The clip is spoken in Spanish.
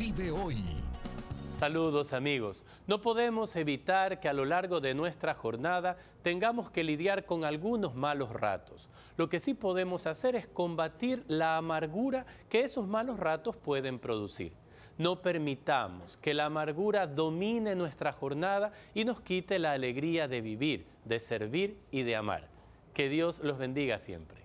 Vive Hoy. Saludos amigos. No podemos evitar que a lo largo de nuestra jornada tengamos que lidiar con algunos malos ratos. Lo que sí podemos hacer es combatir la amargura que esos malos ratos pueden producir. No permitamos que la amargura domine nuestra jornada y nos quite la alegría de vivir, de servir y de amar. Que Dios los bendiga siempre.